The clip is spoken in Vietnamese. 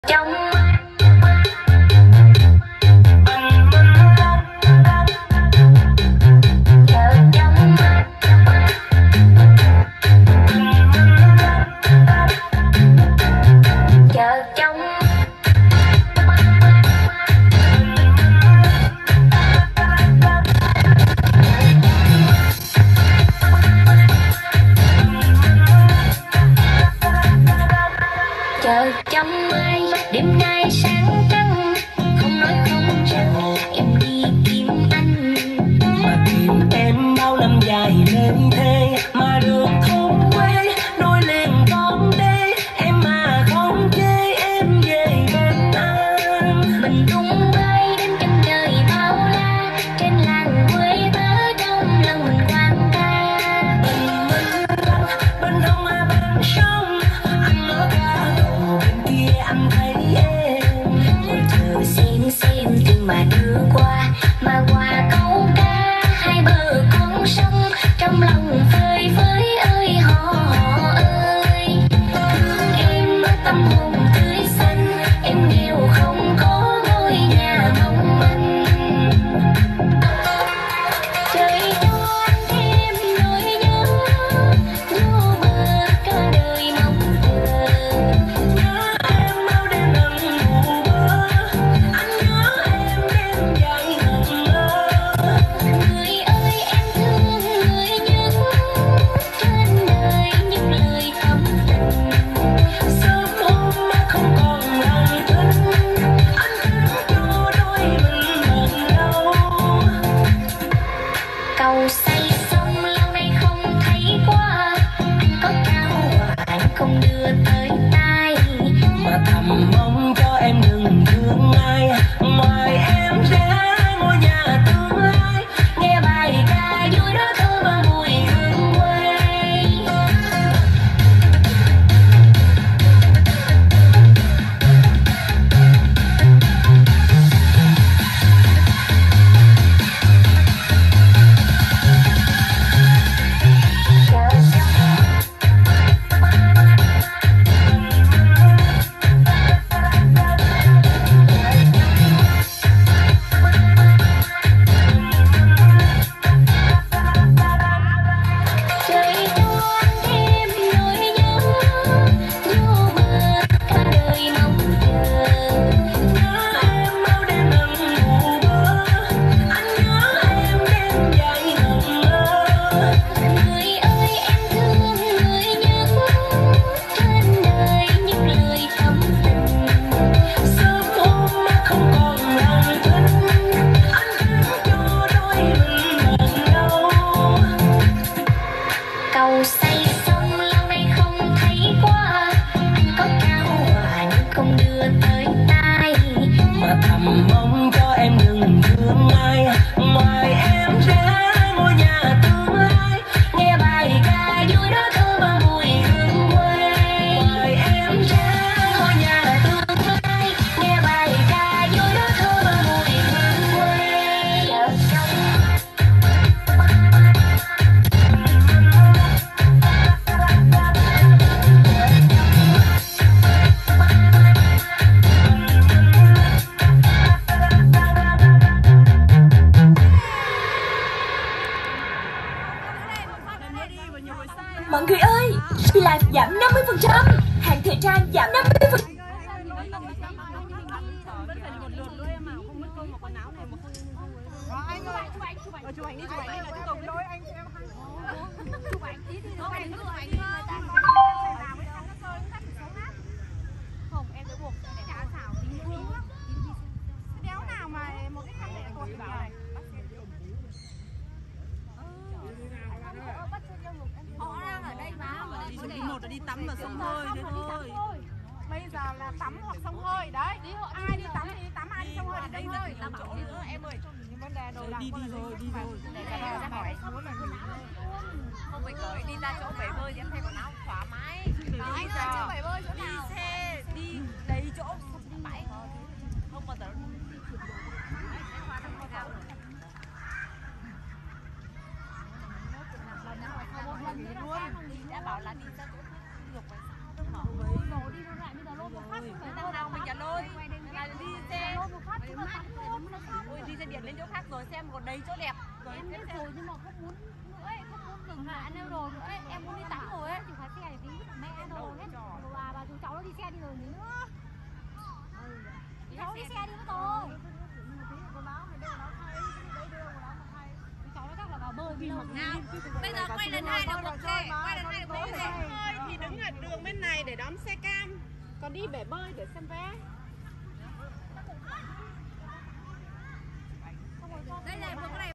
trong trong mai đêm nay sáng trăng, không nói không rằng em đi kiếm anh, mà tìm em bao năm dài nên thế mà được thôn quê đôi liền con đê em mà không chê em về bên anh. mình tung bay đến chân trời bao la, trên làng quê bờ trong lòng mình quan ca. Bên hông bên sông anh ở ca đầu bên kia anh thấy em Ngồi chờ xem tình mà đưa qua, mà qua câu ca hai bờ con sông, trong lòng phơi phới ơi hò ơi. Thương em ở tâm hồn tươi xanh, em nghèo không có ngôi nhà mong manh. Trời cho anh thêm nỗi nhớ, vô bờ cả đời mong chờ. nhớ em bao đêm nằm ngủ mơ, anh nhớ em đêm dài ngẩn ngơ. Người ơi em thương người nhớ, trên đời những lời thầm tình. Sớm hôm má không còn lòng tin, anh khấn cho đôi mình bền lâu. Cầu say sông lâu nay không thấy qua, anh có cao hoài không đưa tới tai. Mà thầm mong cho em đừng thương ai ngoài em ra ngôi nhà tương lai. Nghe bài ca vui đó thơ và mùi hương quê. Trời cho anh thêm nỗi nhớ, vô bờ cả đời mong chờ. Nhớ em bao đêm nằm ngủ mơ, anh nhớ em đêm dài ngẩn ngơ. Người ơi em thương người nhớ, trên đời những lời thầm tình. Sớm hôm má không còn lòng tin, anh khấn cho đôi mình bền lâu. Cầu say sông lâu nay không thấy qua, anh có cao hoài không đưa tới tai. Mà thầm mong cho em đừng thương ai ngoài em ra ngôi nhà tương lai. Nghe bài ca vui đó thơ và mùi hương quê. Ngoài em ra ngôi nhà tương Lai nghe bài ca vui đó thơ và mùi hương quê. Mọi người ơi, live giảm 50%, hàng thời trang giảm 50%. Đi một là đi tắm và xông hơi thế thôi. Bây giờ là tắm hoặc xông hơi đấy. Ai đi tắm thì đi tắm, ai đi xông hơi thì đây thôi. Làm chỗ nữa em ơi. Những vấn đề đồ đạc. Đi rồi. Để ra hỏi muốn là gì. Không phải cởi đi ra chỗ bể bơi thì em thay quần áo thoải mái. Anh ra chỗ bể bơi chỗ nào? Đi xe, đi đầy chỗ không bãi. Không bao giờ nó đã bảo là đi ra chỗ dục phải sao đâu mà. Đi ra lại bây giờ lô một phát không phải Đằng nào mình dẫn chỗ khác rồi xem còn đầy chỗ đẹp rồi. Em biết rồi nhưng mà không muốn nữa ấy, không muốn dừng lại ăn đồ nữa ấy. Em muốn đi tắm rồi ấy, chịu phá xe để tí mẹ đồ hết. Đồ bà chú cháu nó đi xe đi rồi nữa. Cháu đi xe đi với tôi. Quần áo mày đưa quần áo thay, đây đưa quần áo mà thay. Cháu nó chắc là vào bơi lâu. Nào, bây giờ quay lần 2 được một xe, quay lần 2 được một xe. Thôi thì đứng ở đường bên này để đón xe cam. Còn đi bể bơi để xem vé. Đây này, một cái này